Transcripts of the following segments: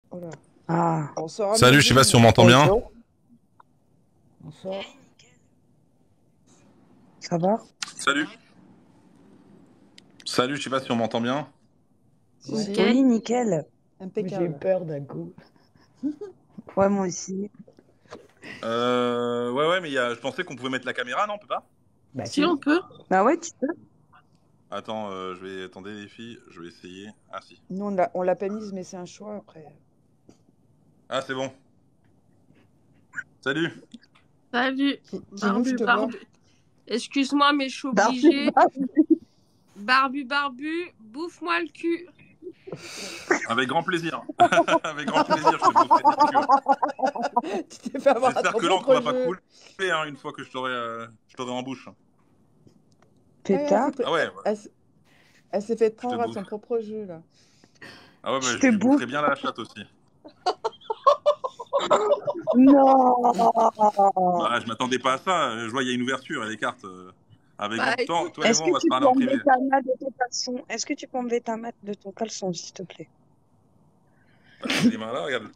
Oh là. Ah. On sort Salut, je sais pas si on m'entend bien. Bonjour. On sort. Ça va? Salut. Salut, je sais pas si on m'entend bien. Si, Oui, nickel. j'ai eu Impeccable. peur d'un coup. Ouais, moi aussi. Ouais, mais je pensais qu'on pouvait mettre la caméra, non, on peut pas? Bah Si on peut. Bah ouais, tu peux. Attends, attendez les filles, je vais essayer. Ah si. Nous, on l'a pas mise, mais c'est un choix après. Ah c'est bon. Salut. Salut. Kinou, je te vois. Barbu. Excuse-moi, mais je suis Barbu, obligée. barbu. Barbu, bouffe-moi le cul. Avec grand plaisir. Avec grand plaisir, je te boufferai des culs. Tu t'es fait avoir à J'espère ton que l'encre propre va pas jeu. couler une fois que je t'aurai en bouche. Pétard. Ah ouais, Elle s'est fait je te prendre à bouffe. son propre jeu, là. Ah ouais, Je je te lui bouffe. boufferai bien la chatte aussi. Non. Bah, je m'attendais pas à ça. Je vois, il y a une ouverture et des cartes. Avec Bah, toi, toi et Est-ce moi, que on va se tu peux parler en enlever privé. ta main de ton caleçon? Est-ce que tu peux enlever ta main de ton caleçon, s'il te plaît? Bah, j'ai les mains là, regarde.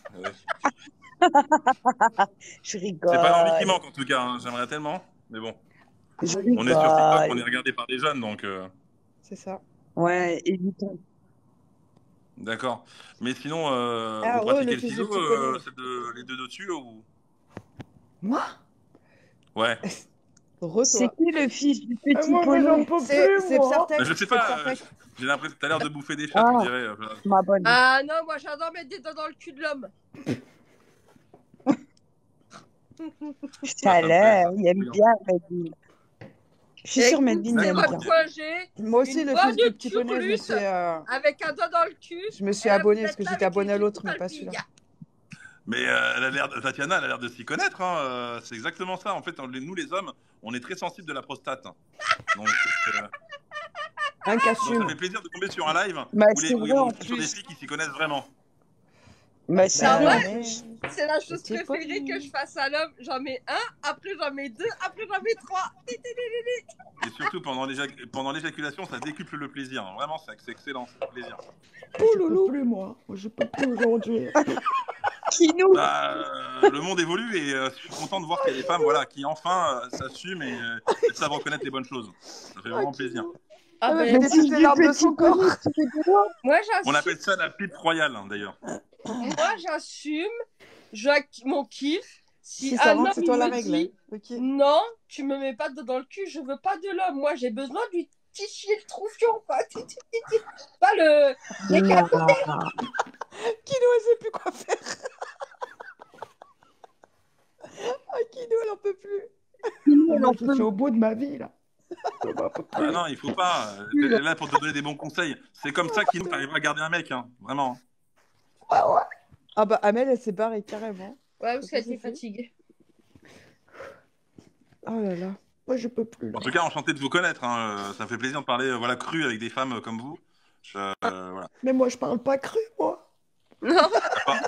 Je C'est pas l'envie qui rigole. manque en tout cas, hein. J'aimerais tellement. Mais bon, Je on est sur TikTok, on est rigole. regardé par des jeunes, donc C'est ça. Ouais, évitons. d'accord. Mais sinon, Ah, vous le pratiquez le fils du ciseau, petit poney. les deux dessus ou... Moi? Ouais. C'est Re-toi. qui le fils du petit moi, mais j'en poney? peux C'est plus, moi. Psartek. Je sais C'est pas, Psartek. j'ai l'impression que t'as l'air de bouffer des chats, on Ah, dirait. ma bonne. Ah non, moi j'adore mettre des dents dans le cul de l'homme. Ça a Ça me plaît, l'air, ça. il aime bien Medine. Je suis sûre Écoute, Medine, il c'est aime D'accord, votre bien. ok. point G. Moi aussi, Une le fils bonne du petit poney, turlute avec un doigt dans le cul. je me suis Et là, abonné vous parce êtes que là j'étais avec abonné à les l'autre, petites mais pas palpilles. celui-là. Mais Tatiana, elle a l'air de s'y connaître, hein. C'est exactement ça. En fait, nous les hommes, on est très sensibles de la prostate. Donc, Un donc ça qu'assume. fait plaisir de tomber sur un live Bah, où, c'est vrai on en tombe sur des plus. filles qui s'y connaissent vraiment. Bah, c'est Ah vrai en ouais? plus. C'est la chose Petit préférée poney. que je fasse à l'homme. J'en mets un, après j'en mets deux, après j'en mets trois. Et surtout, pendant l'éjaculation, ça décuple le plaisir. Vraiment, c'est excellent, c'est un plaisir. Oh loulou. Plus, moi. Je peux plus aujourd'hui. Kinou. Bah, le monde évolue et je suis content de voir qu'il y a des femmes voilà, qui enfin s'assument et savent reconnaître les bonnes choses. Ça fait vraiment plaisir. Ah Elle m'a ben, fait Le des fils toutes les du larmes de petit son corps. poney, tu fais de moi? moi On j'assume. appelle ça la pipe royale, hein, d'ailleurs. Moi j'assume. Mon kiff. Si Si, ça un rend homme que c'est il toi la me règle. dit Ok. non, tu me mets pas de dans le cul, je veux pas de l'homme. Moi j'ai besoin du petit chier le troufion, quoi. Pas le décapité. Non. Kino, elle sait plus quoi faire. Ah, Kino, elle en peut plus. Kinou, Ah, elle moi, en je suis peut au bout de ma vie, là. Je m'en peux Bah plus. non, il faut pas. plus. Elle est là pour te donner des bons conseils. C'est comme ça qu'il arrive à garder un mec, hein, vraiment. Ouais, ouais. Ah bah, Amel, elle s'est barrée carrément. Ouais, parce Ça, qu'elle c'est était fait. fatiguée. Oh là là. Moi, je peux plus, là. En tout cas, enchanté de vous connaître. Hein. Ça fait plaisir de parler voilà, cru avec des femmes comme vous. Voilà. Mais moi, je parle pas cru, moi. Non. T'as pas...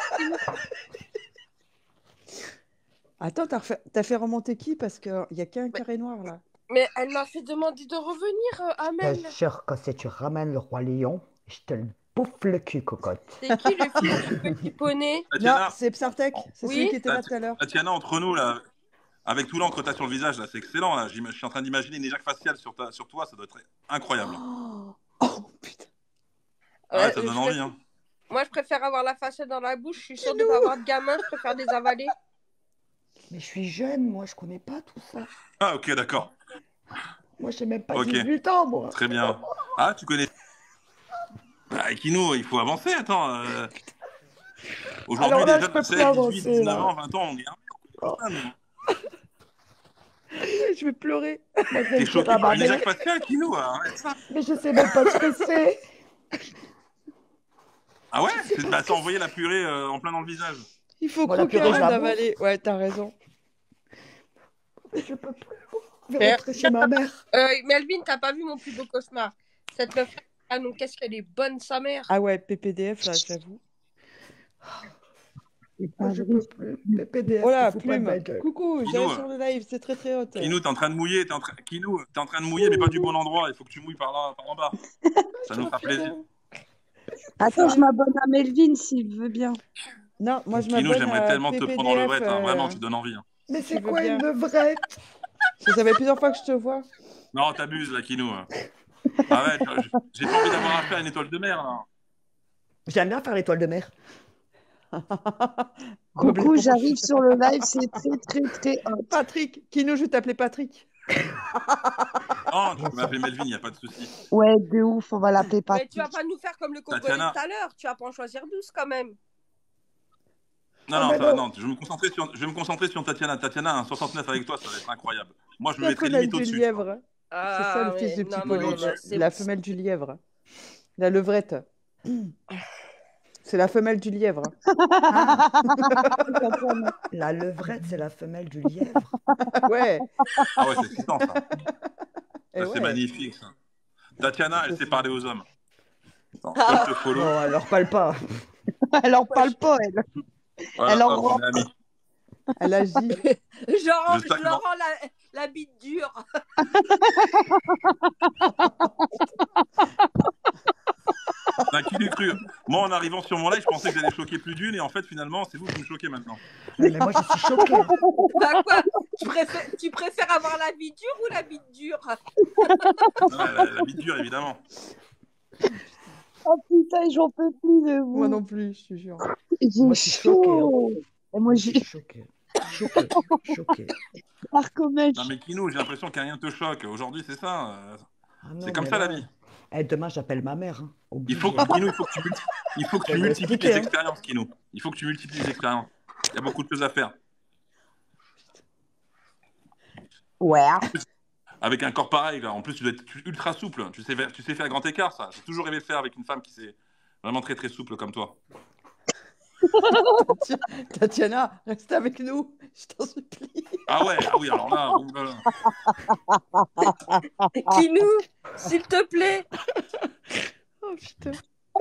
Attends, t'as fait remonter qui? Parce qu'il y a qu'un carré noir, là. Mais elle m'a fait demander de revenir, Bien Amel. sûr que si tu ramènes le roi lion, je te le bouffe le cul, cocotte. C'est qui le fils du petit poney? Non, Tatiana, c'est Psartek. C'est Oui. celui qui était là tout à l'heure. Tatiana, entre nous, là, avec tout l'encre que t'as sur le visage, là, c'est excellent. Là. Je suis en train d'imaginer une éjac faciale sur toi, ça doit être incroyable. Oh, putain. Ah ouais, ça donne envie. Hein. Moi, je préfère avoir la façade dans la bouche. Je suis sûre de ne pas avoir de gamin. Je préfère les avaler. Mais je suis jeune, moi, je connais pas tout ça. Ah ok, d'accord. Moi, j'ai même pas Ok. 18 ans, moi. Très bien. Ah, tu connais... Bah, Kino, il faut avancer, attends. Aujourd'hui, Alors là, les je jeunes peux de plus 16, 18, avancer, 19 là. ans, 20 ans, on est armés, on connaît pas ça, nous. Je vais pleurer. Moi, je vais T'es me choqué faire par une abamer. éjac faciale, Kino, arrête ça. Mais je sais même pas ce que c'est. Ah ouais? Je sais pas Bah, ce t'as que envoyé la purée en plein dans le visage. Il faut Moi, la croquer purée, je avant la d'avaler. Ouais, t'as raison. Je peux plus. Je vais Mais- rentrer chez ma mère. Melvin, t'as pas vu mon plus beau cauchemar? Cette meuf. Ah non, qu'est-ce qu'elle est bonne, sa mère. Ah ouais, PPDF, là, j'avoue. Moi, je peux plus. PPDF, Voilà, il faut pas de ma plume. gueule. Coucou, Kino, j'arrive sur le live, c'est très très haute. Kino, t'es en train de mouiller, Kino, t'es en train de mouiller, mais pas du bon endroit. Il faut que tu mouilles par là, par en bas. Ça nous fera plaisir. Attends, je m'abonne à Melvin s'il veut bien. Non, moi je Kinou, m'abonne j'aimerais à tellement te prendre en PPDF. levrette, hein. Vraiment, tu donnes envie. Hein. Mais Tu c'est veux quoi bien. une levrette? Ça fait plusieurs fois que je te vois. Non, t'abuses là, Kinou. Hein. Arrête, j'ai pas envie d'avoir affaire à une étoile de mer. Là. J'aime bien faire l'étoile de mer. Bob Coucou, l'éponge. j'arrive sur le live, c'est très hot. Patrick, Kino, je vais t'appeler Patrick. Non, tu peux m'appeler Melvin, il n'y a pas de souci. Ouais, de ouf, on va l'appeler Mais tu vas Patrick. pas nous faire comme le Congolais Tatiana. tout à l'heure. Tu vas pas en choisir 12 quand même. Non, Oh, non, mais ça va, non. non, je vais me concentrer sur Tatiana. Tatiana, un 69 avec toi, ça va être incroyable. Moi, je me La mettrai femelle limite du au-dessus. lièvre. C'est ça le Ah, fils mais du petit non, poney. non, c'est La femelle du lièvre. La levrette. C'est la femelle du lièvre. Ah, la levrette, c'est la femelle du lièvre. Ouais. Ah ouais, c'est excitant, ça. Et Ça, c'est ouais. magnifique, ça. Tatiana, elle sait parler aux hommes. Attends, Ah. je te follow. Non, alors parle pas. Elle en parle pas, elle. Voilà, elle en hop, on est amis. Elle agit. Je stagne je leur rends la bite dure. Enfin, qui l'eût cru? Moi, en arrivant sur mon live, je pensais que j'allais choquer plus d'une, et en fait, finalement, c'est vous qui me choquez maintenant. Mais moi, je suis choquée. Bah quoi, tu préfères avoir la vie dure ou la bite dure? Ah, la bite dure, évidemment. Oh putain, j'en peux plus de vous. Moi non plus, je te jure. J'ai Moi, je suis choquée, hein. chaud. Et moi, Je suis j'ai choquée. Choquée. Choquée. Arcomèche. Non, mais Kinou, j'ai l'impression qu'un rien te choque. Aujourd'hui, c'est ça. Ah non, C'est comme mais ça, là, la vie. eh, demain, j'appelle ma mère. Hein. Il faut, Obligé. Kinou, il faut que tu Elle va multiplies expliquer, les hein. expériences, Kinou. Il faut que tu multiplies les expériences. Il y a beaucoup de choses à faire. Ouais. Avec un corps pareil, là. En plus, tu dois être ultra souple. Tu sais faire grand écart, ça. J'ai toujours rêvé de faire avec une femme qui c'est vraiment très très souple comme toi. Tatiana, reste avec nous, je t'en supplie. Ah ouais, ah oui, alors là, ouh là là. Kinou, s'il te plaît. Oh putain.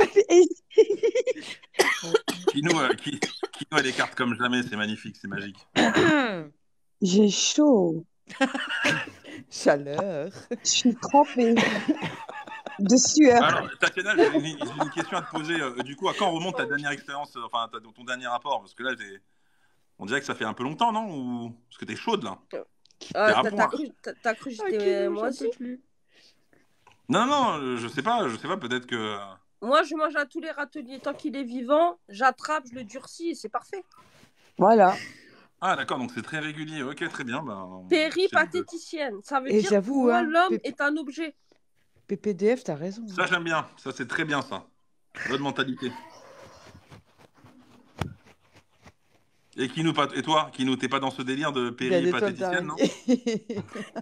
Kinou, elle écarte comme jamais, c'est magnifique, c'est magique. J'ai chaud. Chaleur. Je suis trempée. De sueur. Alors, Tatiana, j'ai une question à te poser. Du coup, à quand remonte ta dernière expérience, enfin ton dernier rapport? Parce que là, on dirait que ça fait un peu longtemps, non? Ou... Parce que t'es chaude, là. T'as point. cru que Ah, j'étais Kino, moi j'en peux aussi? plus. Non, je sais pas, peut-être que... Moi, je mange à tous les râteliers. Tant qu'il est vivant, j'attrape, je le durcis et c'est parfait. Voilà. Ah, d'accord, donc c'est très régulier. Ok, très bien. Péripatéticienne. Ça veut Et dire j'avoue, moi, hein, l'homme est un objet. PPDF, t'as raison. Ça, j'aime bien. Ça, c'est très bien, ça. Bonne mentalité. Et toi, Kinou, t'es pas dans ce délire de Il y a des toiles péripatéticienne, non? d'araignée.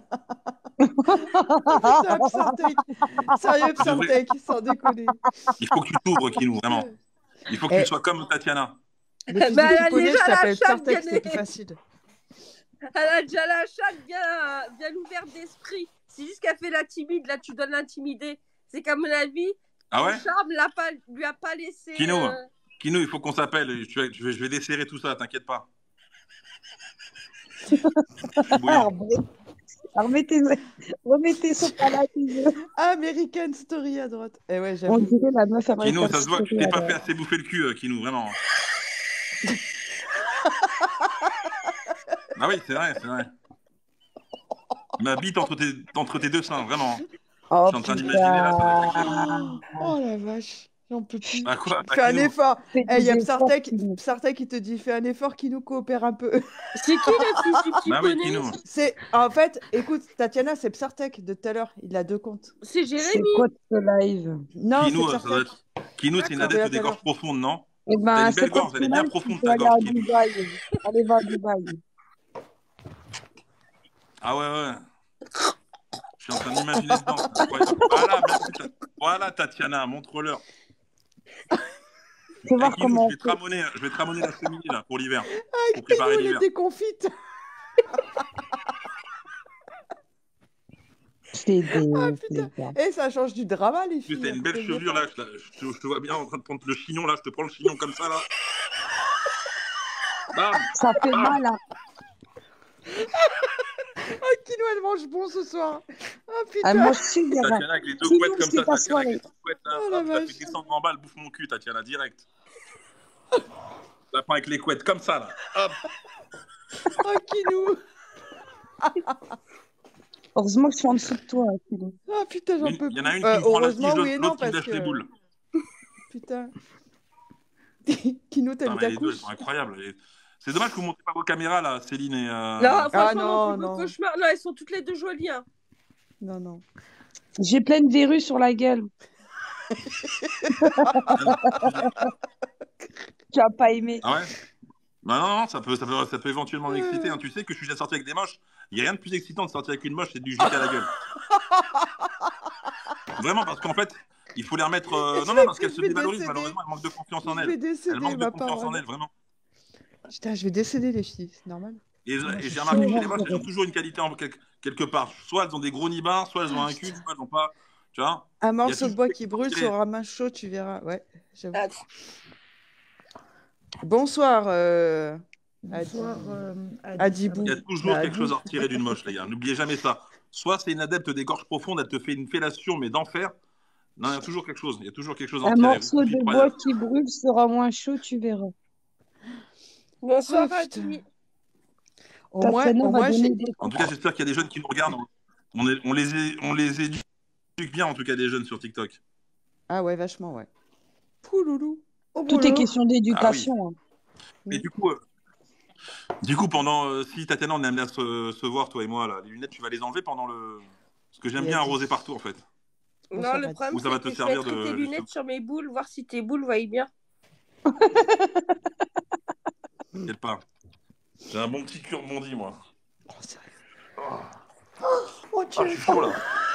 Putain, Psartec. Sérieux, Psartec, sans déconner. Il faut que tu t'ouvres, Kinou, vraiment. Il faut que Eh. tu sois comme Tatiana. Le fils Bah, de elle a petit poney, déjà je la t'appelle chatte Psartec, gagnée. c'est plus facile. Elle a déjà la chatte bien ouverte d'esprit. C'est juste qu'elle fait la timide. Là, tu dois l'intimider. C'est qu'à mon avis, Ah ouais? le charme lui a pas laissé. Kinou, il faut qu'on s'appelle. Je vais desserrer tout ça, t'inquiète pas. Bouillant. Remettez son palais. American Story à droite. Eh ouais, On j'avoue. dirait la meuf Kinou, américaine. ça se voit que tu t'es pas fait assez bouffer le cul, Kinou, vraiment. Ah oui, c'est vrai. Ma bite entre tes deux seins, vraiment. Oh, Je suis en train d'imaginer là, ça va être excellent. Oh la vache, j'en peux plus. Ah quoi? Fais un Kinou. effort. Fais Eh, il y a des Psartec, efforts, Psartec qui te dit fais un effort qui nous coopère un peu. C'est qui le fils du petit Bah oui, poney? Kinou. C'est en fait, écoute, Tatiana, c'est Psartec de tout à l'heure. Il a deux comptes. C'est C'est Jérémy. quoi ce live? Non, c'est Kinou, ça doit Psartec. être... Kinou, c'est une D'accord. adepte des gorges profondes, non? Eh T'as ben, une c'est belle quoi gorge, ce elle est bien live? profonde, Tu peux ta aller à gorge, Kinou. Dubaï. Allez, va à Dubaï. Ah ouais. Je suis en train d'imaginer dedans, c'est incroyable. Voilà, Tatiana, montre-leur. Fais voir Kinou, comment je vais te ramener la cheminée là, pour l'hiver. Pour Kinou, préparer elle l'hiver. était confite. c'est des... Ah putain. Et ça change du drama, les En plus, filles. t'as une belle chevelure là, je te vois bien en train de prendre le chignon là, je te prends le chignon comme ça là. Bam. Ça fait mal, hein. Ah, Kinou, elle mange bon ce soir. Ah Ah, putain. moi aussi, Vera. Tatiana avec les deux Qui couettes nous, comme c'est ça, ta Tatiana avec les soirée. deux couettes là, Oh la hop, ça vache. fait descendre en bas, elle bouffe mon cul, Tatiana, direct. Ça prend avec les couettes comme ça là, hop. Oh, Kinou. Heureusement que je suis en dessous de toi, Kinou. Ah putain, j'en peux Il y en plus. a une qui me prend la tige, Heureusement, oui et non, l'autre qui me parce lâche les que... boules. Putain. Kinou, t'as Putain, mis mais ta les deux, elles couche. sont incroyables. C'est dommage que vous montez pas vos caméras là, Céline et. Non, franchement, non, non, plus beau non. cauchemar. Non, elles sont toutes les deux jolies. Hein. Non, non. J'ai plein de verrues sur la gueule. Tu as pas aimé. Ah ouais? Bah non, ça peut éventuellement m'exciter. Hein. Tu sais que je suis déjà sorti avec des moches. Il n'y a rien de plus excitant de sortir avec une moche, c'est du jeter à la gueule. Vraiment, parce qu'en fait, il faut les remettre. Non, parce qu'elles se dévalorisent, malheureusement, elles manquent de confiance en Je vais elles. décéder, Elles manquent de ma confiance en parole. elles, vraiment. Putain, je vais décéder, les filles, c'est normal. Et Moi, j'ai je remarqué que suis chez les moches, elles ont toujours une qualité en quelque part. Soit elles ont des gros nibards, soit elles ont un cul, soit elles n'ont pas. Tu vois? Un Il y a morceau de toujours bois quelque qui chose brûle qui est- sur un main chaud, tu verras. Ouais, j'avoue. Ah, Bonsoir, Bonsoir, Adibou. Il y a toujours Bah, quelque chose à Adibou. retirer d'une moche, les gars. N'oubliez jamais ça. Soit c'est une adepte des gorges profondes, elle te fait une fellation, mais d'enfer. Non, il y a toujours quelque chose. Il y a toujours quelque chose à en Un retirer. morceau de bois qui brûle sera moins chaud, tu verras. bonsoir, Oh, putain. Adi. Au moins, Tatiana va j'ai... donner des En tout cas, j'espère qu'il y a des jeunes qui nous regardent. On les éduque bien, en tout cas, des jeunes sur TikTok. Ah ouais, vachement, ouais. Pouloulou. Oh, Tout est boulot. question d'éducation. Mais du coup, pendant si Tatiana on est amené à se voir, toi et moi, là, les lunettes, tu vas les enlever pendant le. Parce que j'aime Et bien Adi. arroser partout, en fait. Bonsoir, Non, le Adi. problème, Ou ça va c'est te que je servir mettrai de- tes lunettes sur mes boules, voir si tes boules voient bien. T'inquiète pas. J'ai un bon petit cul rebondi, moi. Oh, sérieux. Oh Ah, Dieu. je suis chaud, là.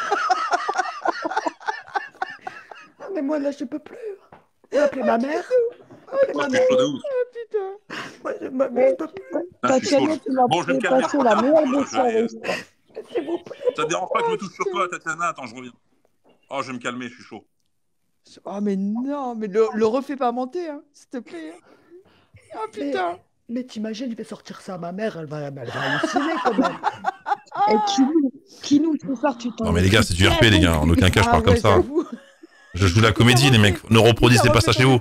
Ah, mais moi, là, je peux plus. Je vais appeler ma mère. Appeler Oh, ma je mère. suis chaud de ouf. Putain. Moi, je peux plus. Là, je suis chaud, Tatiana, là. tu m'as Bon, je vais me fait calmer. passer la meilleure des Je vais- soirées. S'il vous plaît. Ça te dérange pas que je me touche sur toi, Tatiana? Attends, je reviens. Oh, je vais me calmer, je suis chaud. Oh, mais non, mais le refais pas monter, hein, s'il te plaît. Ah, putain. Mais t'imagines, je vais sortir ça à ma mère, elle va halluciner quand même. Et Kinou, ce soir, tu t'en Non mais les gars, c'est du RP les gars, en aucun cas je Ah parle comme ouais, ça. j'avoue. Je joue la comédie les mecs, ne reproduisez pas ça chez vous.